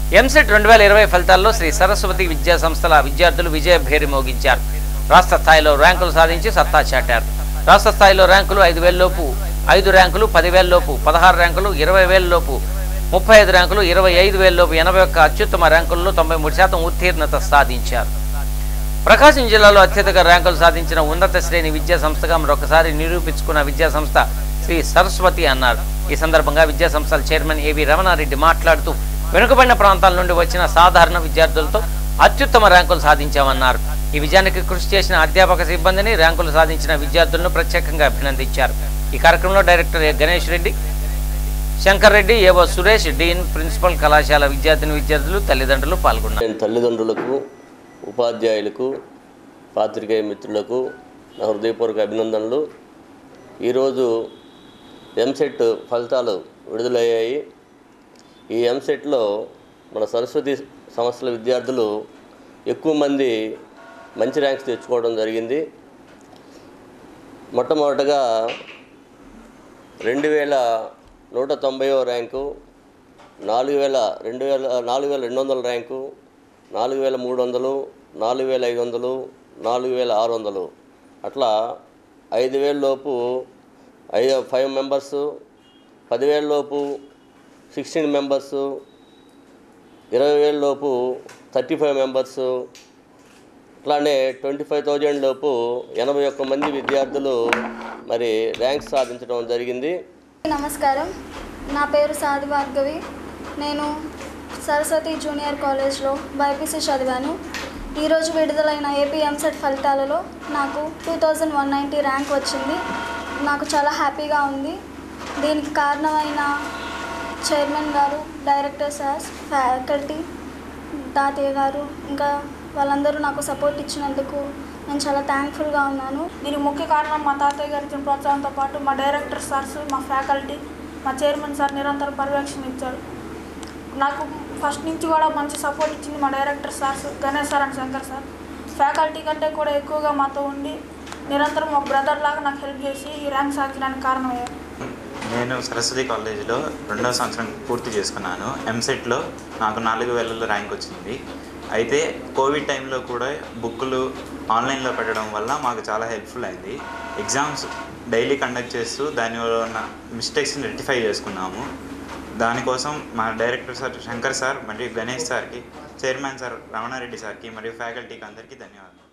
ఎంసెట్ 2020 ఫలితాల్లో శ్రీ సరస్వతి విద్యా సంస్థల విద్యార్థులు విజయ భేరి మోగించారు. రాష్ట్ర స్థాయిలో ర్యాంకులు సాధించి సత్తా చాటారు. రాష్ట్ర స్థాయిలో ర్యాంకులు 5,000 లోపు 5 ర్యాంకులు, 10,000 లోపు 16 ర్యాంకులు, 20,000 లోపు 35 ర్యాంకులు, 25,000 లోపు 81 అత్యుత్తమ ర్యాంకుల్లో 93% ఉత్తీర్ణత సాధించారు. ప్రకాశం జిల్లాలో అత్యధిక ర్యాంకులు సాధించిన ఉన్నత శ్రేణి విద్యా సంస్థగా మరొకసారి నిరూపించుకున్న విద్యా సంస్థ శ్రీ సరస్వతి అన్నారు. ఈ సందర్భంగా విద్యా సంస్థల చైర్మన్ ఏవి రమణారెడ్డి మాట్లాడుతూ వెనుకబడిన ప్రాంతాల నుండి వచ్చిన సాధారణ విద్యార్థులతో అత్యుత్తమ ర్యాంకులు సాధించామన్నారు. ఈ విజయానికి కృషి చేసిన అధ్యాపక సిబ్బందిని, ర్యాంకులు సాధించిన విద్యార్థులను ప్రత్యేకంగా అభినందించారు. ఈ కార్యక్రమంలో director Ganesh Reddy, Shankar Reddy, AO Suresh, Deen, principal, కళాశాల విద్యార్థులు, తల్లిదండ్రులు పాల్గొన్నారు. తల్లిదండ్రులకు, ఉపాధ్యాయులకు, పాత్రికేయ మిత్రులకు నా హృదయపూర్వక అభినందనలు. ఈరోజు ఎంసెట్ ఫలితాలు విడుదలయ్యాయి. ఈ ఎంసెట్లో మన సరస్వతి సంస్థల విద్యార్థులు ఎక్కువ మంది మంచి ర్యాంక్స్ తెచ్చుకోవడం జరిగింది. మొట్టమొదటగా 2,190వ ర్యాంకు, 4,200 ర్యాంకు, 4,300, 4,500, 4,600 అట్లా 5,000 లోపు 5 మెంబర్సు, 10,000 లోపు 16 మెంబర్సు, 20,000 లోపు 35 మెంబర్సు, అట్లానే 25,000 లోపు 81 మంది విద్యార్థులు మరి ర్యాంక్స్ సాధించడం జరిగింది. నమస్కారం, నా పేరు సాది భార్గవి. నేను సరస్వతి జూనియర్ కాలేజ్లో బైపీసీ చదివాను. ఈరోజు విడుదలైన ఏపీ ఎంసెట్ ఫలితాలలో నాకు 2190 ర్యాంక్ వచ్చింది. నాకు చాలా హ్యాపీగా ఉంది. దీనికి కారణమైన చైర్మన్ గారు, డైరెక్టర్ సార్స్, ఫ్యాకల్టీ, తాతయ్య గారు, ఇంకా వాళ్ళందరూ నాకు సపోర్ట్ ఇచ్చినందుకు నేను చాలా థ్యాంక్ఫుల్గా ఉన్నాను. దీనికి ముఖ్య కారణం మా తాతయ్య గారి ఇచ్చిన ప్రోత్సాహంతో పాటు మా డైరెక్టర్ సార్స్, మా ఫ్యాకల్టీ, మా చైర్మన్ సార్ నిరంతరం పర్యవేక్షణ ఇచ్చారు. నాకు ఫస్ట్ నుంచి కూడా మంచి సపోర్ట్ ఇచ్చింది మా director sirs, Ganesh sir and Shankar sir. Faculty కంటే కూడా ఎక్కువగా మాతో ఉండి నిరంతరం ఒక బ్రదర్ లాగా నాకు హెల్ప్ చేసి ఈ ర్యాంక్ సాధించడానికి కారణమయ్యారు. నేను సరస్వతి కాలేజీలో 2వ సంవత్సరం పూర్తి చేసుకున్నాను. ఎంసెట్లో నాకు 4,000 ర్యాంక్ వచ్చింది. అయితే కోవిడ్ టైంలో కూడా బుక్కులు ఆన్లైన్లో పెట్టడం వల్ల మాకు చాలా హెల్ప్ఫుల్ అయింది. ఎగ్జామ్స్ డైలీ కండక్ట్ చేస్తూ దానివల్ల ఉన్న మిస్టేక్స్ని రెక్టిఫై చేసుకున్నాము. దానికోసం మా డైరెక్టర్ సార్ శంకర్ సార్ మరియు గణేష్ సార్కి, చైర్మన్ సార్ రమణారెడ్డి సార్కి మరియు ఫ్యాకల్టీకి అందరికీ ధన్యవాదాలు.